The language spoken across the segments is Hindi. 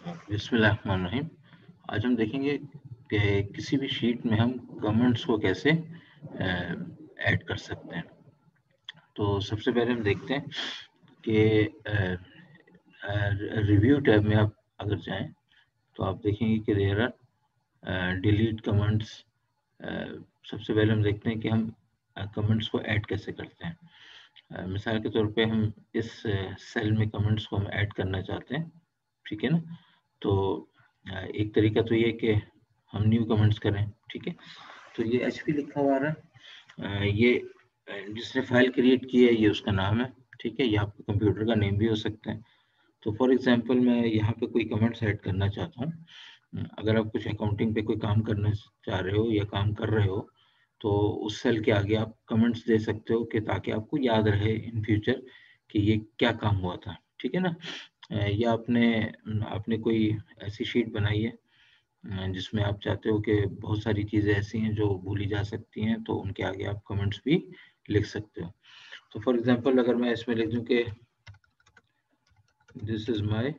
बिस्मिल्लाहिर्रहमानिर्रहीम। आज हम देखेंगे कि किसी भी शीट में हम कमेंट्स को कैसे ऐड कर सकते हैं। तो सबसे पहले हम देखते हैं कि रिव्यू टैब में आप अगर जाएं तो आप देखेंगे कि देयर आर डिलीट कमेंट्स। सबसे पहले हम देखते हैं कि हम कमेंट्स को ऐड कैसे करते हैं। मिसाल के तौर पे हम इस सेल में कमेंट्स को हम ऐड करना चाहते हैं, ठीक है ना। तो एक तरीका तो ये है कि हम न्यू कमेंट्स करें, ठीक है। तो ये एचपी लिखा हुआ आ रहा है, ये जिसने फाइल क्रिएट की है ये उसका नाम है, ठीक है। ये आपके कंप्यूटर का नेम भी हो सकता है। तो फॉर एग्जांपल मैं यहाँ पे कोई कमेंट्स ऐड करना चाहता हूँ। अगर आप कुछ अकाउंटिंग पे कोई काम करना चाह रहे हो या काम कर रहे हो तो उस सेल के आगे आप कमेंट्स दे सकते हो कि ताकि आपको याद रहे इन फ्यूचर कि ये क्या काम हुआ था, ठीक है ना। या आपने कोई ऐसी शीट बनाई है जिसमें आप चाहते हो कि बहुत सारी चीज़ें ऐसी हैं जो भूली जा सकती हैं, तो उनके आगे आप कमेंट्स भी लिख सकते हो। तो फॉर एग्जांपल अगर मैं इसमें लिख दूं कि this is my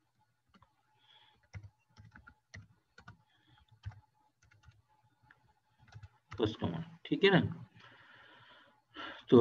first comment, ठीक है ना। तो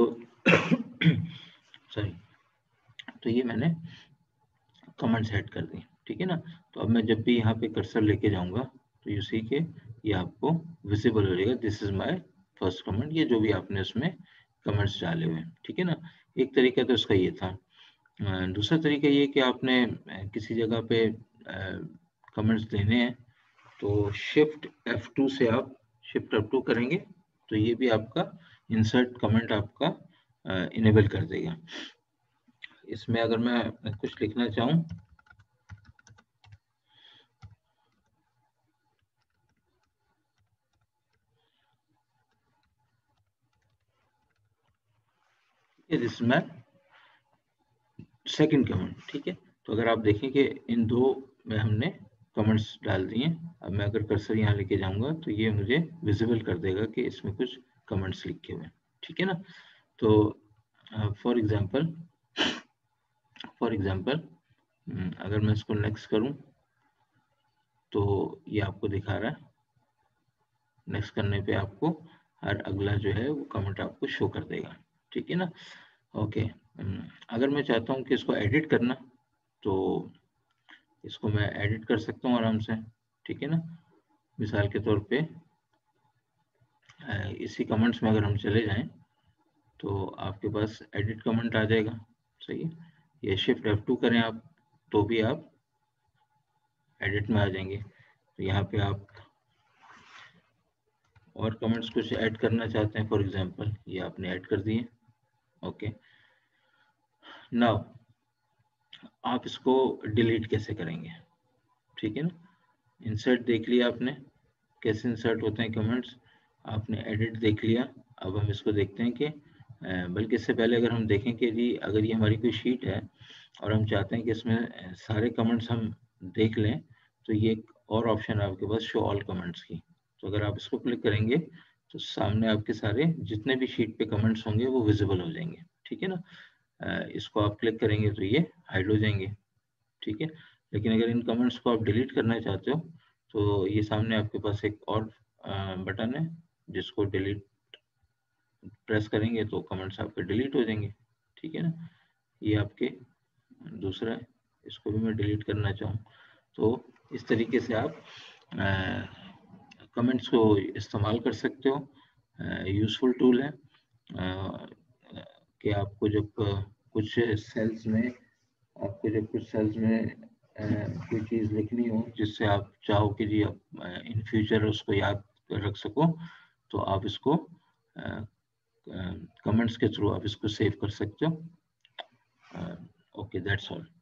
सॉरी, तो ये मैंने कमेंट सेट कर दी, ठीक है ना। तो अब मैं जब भी यहाँ पे कर्सर लेके जाऊंगा तो यू सी के ये आपको विजिबल हो जाएगा, this is my first comment, ये जो भी आपने उसमें कमेंट्स डाले हुए हैं, ठीक है ना। एक तरीका तो इसका ये था। दूसरा तरीका ये कि आपने किसी जगह पे कमेंट्स देने हैं तो शिफ्ट F2 से आप शिफ्ट F2 करेंगे तो ये भी आपका इंसर्ट कमेंट आपका इनेबल कर देगा। इसमें अगर मैं कुछ लिखना चाहूँ इसमें सेकंड कमेंट, ठीक है। तो अगर आप देखें कि इन दो में हमने कमेंट्स डाल दिए, अब मैं अगर कर्सर यहाँ लेके जाऊंगा तो ये मुझे विजिबल कर देगा कि इसमें कुछ कमेंट्स लिखे हुए हैं, ठीक है ना। तो फॉर एग्जांपल अगर मैं इसको नेक्स्ट करूं तो ये आपको दिखा रहा है, नेक्स्ट करने पे आपको हर अगला जो है वो कमेंट आपको शो कर देगा, ठीक है ना। ओके, अगर मैं चाहता हूँ कि इसको एडिट करना तो इसको मैं एडिट कर सकता हूँ आराम से, ठीक है ना। मिसाल के तौर पे इसी कमेंट्स में अगर हम चले जाएं तो आपके पास एडिट कमेंट आ जाएगा, सही है। ये शिफ्ट F2 करें आप तो भी आप एडिट में आ जाएंगे। तो यहाँ पे आप और कमेंट्स कुछ ऐड करना चाहते हैं, फॉर एग्जांपल ये आपने ऐड कर दिए। ओके, नाउ आप इसको डिलीट कैसे करेंगे, ठीक है ना। इंसर्ट देख लिया आपने, कैसे इंसर्ट होते हैं कमेंट्स, आपने एडिट देख लिया। अब हम इसको देखते हैं कि बल्कि इससे पहले अगर हम देखें कि जी अगर ये हमारी कोई शीट है और हम चाहते हैं कि इसमें सारे कमेंट्स हम देख लें तो ये एक और ऑप्शन है आपके पास, शो ऑल कमेंट्स की। तो अगर आप इसको क्लिक करेंगे तो सामने आपके सारे जितने भी शीट पे कमेंट्स होंगे वो विजिबल हो जाएंगे, ठीक है ना। इसको आप क्लिक करेंगे तो ये हाइड हो जाएंगे, ठीक है। लेकिन अगर इन कमेंट्स को आप डिलीट करना चाहते हो तो ये सामने आपके पास एक और बटन है जिसको डिलीट प्रेस करेंगे तो कमेंट्स आपके डिलीट हो जाएंगे, ठीक है ना। ये आपके दूसरा है, इसको भी मैं डिलीट करना चाहूँ तो इस तरीके से आप कमेंट्स को इस्तेमाल कर सकते हो। यूज़फुल टूल है कि आपको जब कुछ सेल्स में कोई चीज़ लिखनी हो जिससे आप चाहो कि जी आप इन फ्यूचर उसको याद रख सको तो आप इसको कमेंट्स के थ्रू आप इसको सेव कर सकते हो। Okay, that's all.